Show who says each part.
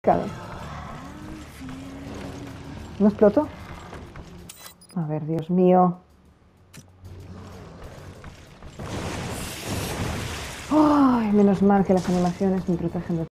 Speaker 1: Claro. ¿No explotó? A ver, Dios mío. Ay, menos mal que las animaciones me protegen de